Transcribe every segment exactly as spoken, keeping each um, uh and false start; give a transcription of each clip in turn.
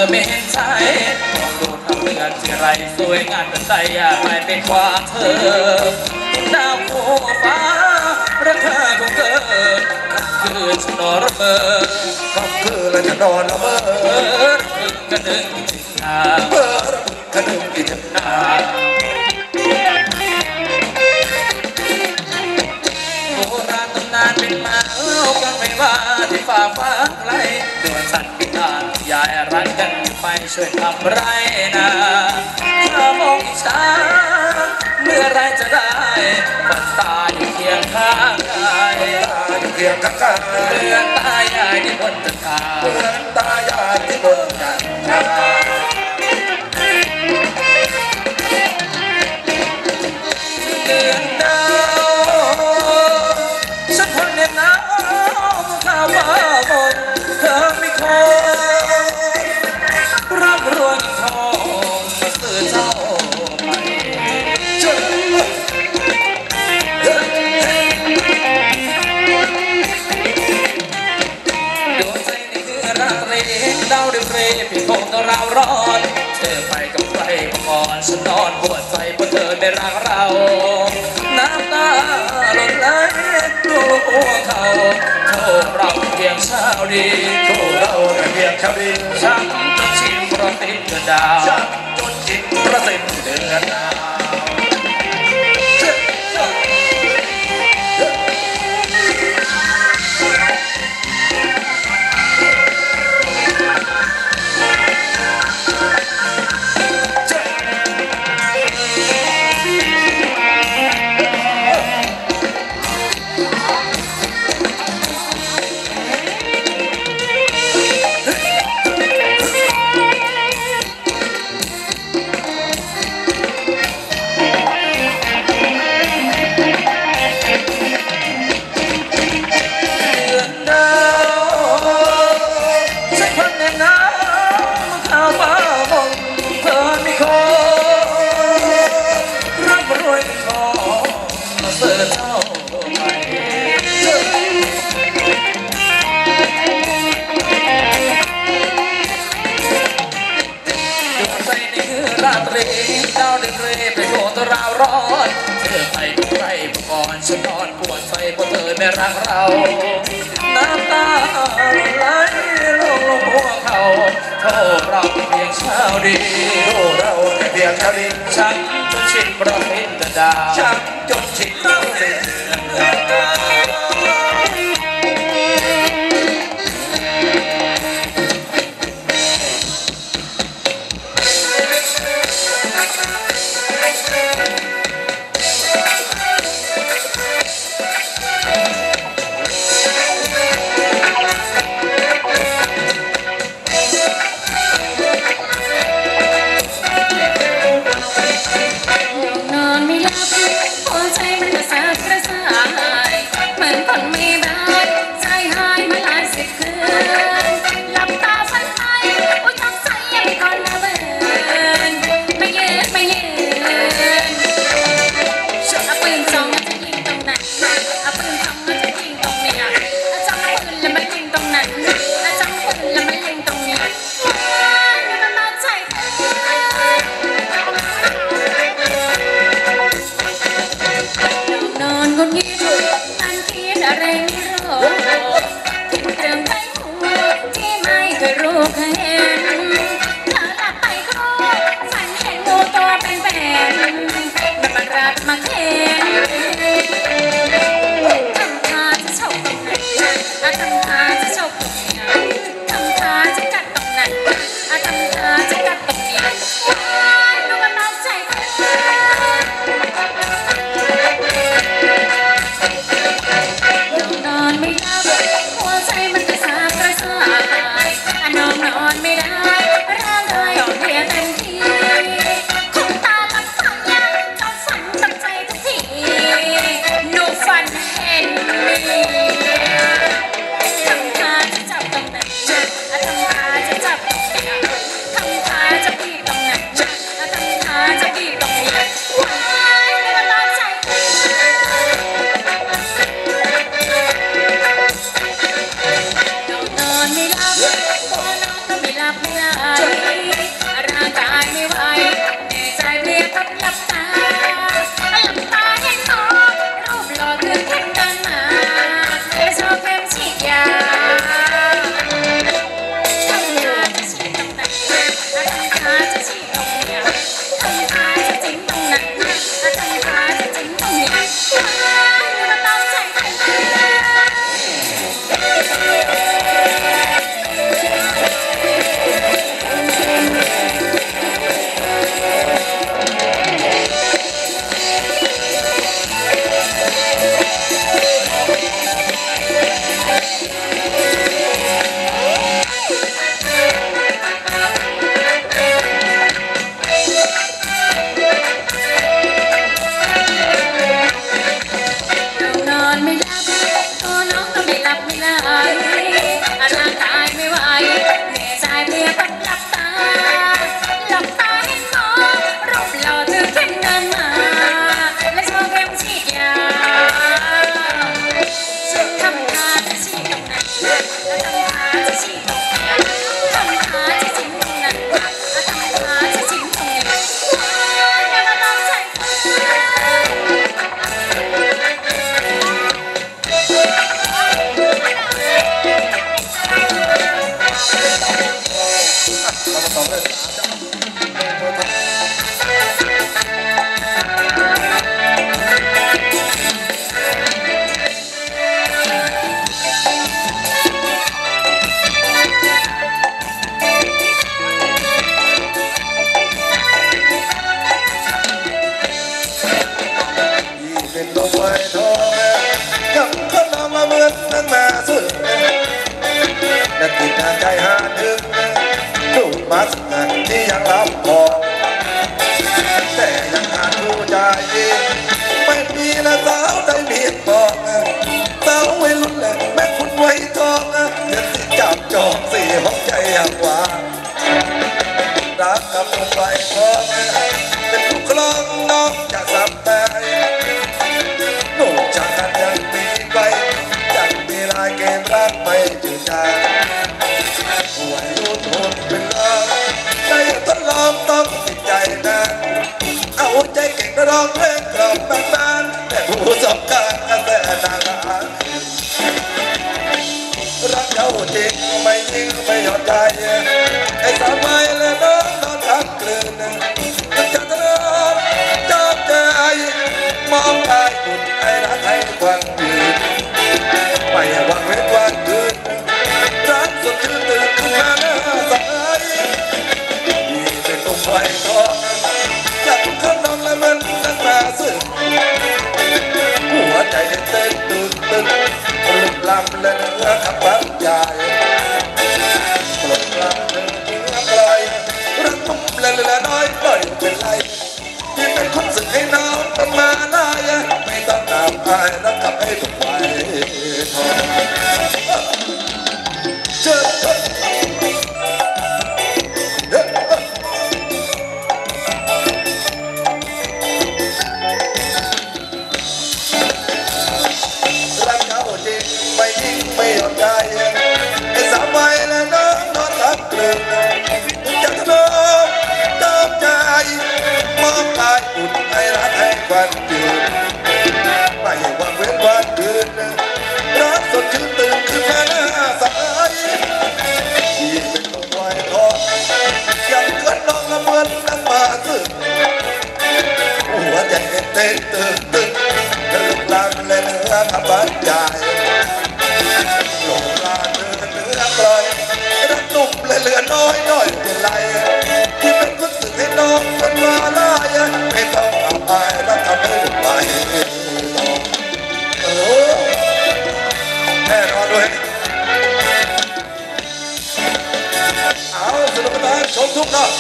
ไม่เห็นใจมองดูทำเรือนที่ไรสวยงามแต่ใจอยากไปเป็นความเธอดาวโผฟ้ารักเธอคงเกิดคืนฉันนอนระเบิดก็คือเราจะนอนละเมอกระดึงจิตนาเออกระดึงจิตนาโบราณตำนานเป็นมาเล่ากันไม่ว่าที่ฝ่าฟ้าไกลเดือนสั่นพิการยายรักกันไปช่วยทำไรนะถ้ามองอิจฉาเมื่อไรจะได้ฝันตาอยู่เคียงข้างกายตาอยู่เคียงข้างกายเรือนตายายที่บนตะกาเรือนตายายที่บนตะกาเดือนดาวฉันคนเดียวนะข้าว่าบนเธอไม่คอยรักรวยทองมาซื้อเจ้าไปดวงใจนี่คือรักเล็กดาวเดือดเร่พี่คงต้องเราร้อนเธอไปกับใครมาก่อนฉันนอนปวดใจเพราะเธอไม่รักเราน้ำตาหล่นไหลลูกหัวเขาโทษเราเพียงเช้าดีโทษเราเพียงเช้าดีช้ำจนชิมประติดเดือนดาวช้ำจนชิมประติดเดือนดาวดาวเดือดเร่ไปโดนเราร้อนเธอไปกับใครมาก่อนฉันนอนปวดใจเพราะเธอไม่รักเราน้ำตาไหลลงลงหัวเขาโทษเราเพียงเช้าดีโทษเราเพียงเช้าดีฉันจนชินประเพณดาฉันจนชินประเพณดาไม่หลับไม่หลับรักกับผมไว้พร้อมเป็นผู้ครองน้องจะสับแต่หนุ่มจากกันยังมีไปยังมีลายเกมรักไม่จืดจางวัยรุ่นทนเป็นลมได้ทดลองต้องติดใจนะเอาใจเก่งร้องเพลงกล่อมแฟนๆแต่ผู้สบการณ์แต่นางอารักเขาจริงไม่จริงไม่หยอดใจไอ้สาวไม่และน้องนอนทักกลืนมันจะทะเลาะจอบใจมองตายกุดไอ้รักให้ควันยืนไม่หวังเว้นวันคืนรักสุดชื่นตื่นขึ้นมาหน้าใสที่เป็นตุ้มไฟทองจับข้างนองและมันตั้งตาซึ้งหัวใจเต้นตึกตึกลึกล้ำและเนื้อขับปักใหญ่ปลดปล่อยเนื้อปล่อยรักนุ่มและเหลือน้อยปล่อยเป็นไรที่เป็นคนสึกให้น้องต้องมาได้ไม่ต้องตามไปรักกับให้ถูกไว้ทองเชิญไม่ยิ่งไม่หย่อนใจไอ้สาวไปและน้องนอนทับกลืนจะทะเลาะตามใจมองตายอุ่นให้รักให้ควันยืนไม่หวังเว้นวันคืนรักสดชื่นตื่นขึ้นมาหน้าใสที่เป็นลมไว้ทองยังเกิดน้องละเมินน้ำมาซึ้งหัวใจเต้นตื่นตื่นกระลุกลานและเนื้อขับบัดใหญ่หลงลาเนื้อเนื้อปล่อยรักนุ่มและเหลือน้อยน้อยเป็นไรที่เป็นคนสึกให้น้องมันมาลายไม่ต้องเอาไปแล้วทำให้ถูกไปโอ้แน่นอนด้วยเอาสนุกกันชมทุกท่าน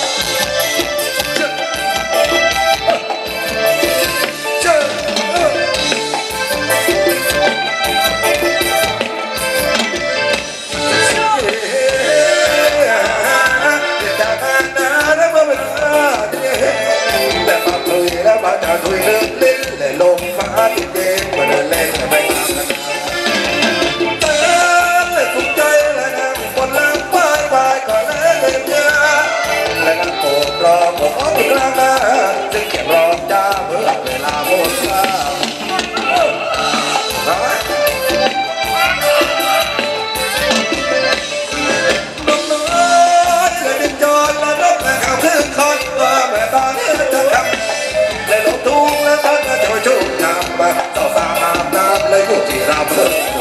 แล้วมาจากคุยเรื่องลิ้นและลมฟ้าติดเย็นมาเดินเล่นไม่ตามกันเตือนและสุขใจและนั่งบนหลังป้ายป้ายก่อนและเดินยาและนั่งโอบรอผมอ้อมกลางหน้าจึงเก็บรอจ้าเมื่อเวลาหมดลาน้องน้อยและดินจอยและนกและข่าวคลื่นคอนว่าแม่ตาเนื้อจะทำและลงทุ่งและพัดจะช่วยชุ่มน้ำมาต่อสาอาบน้ำและอยู่ที่รามเลิก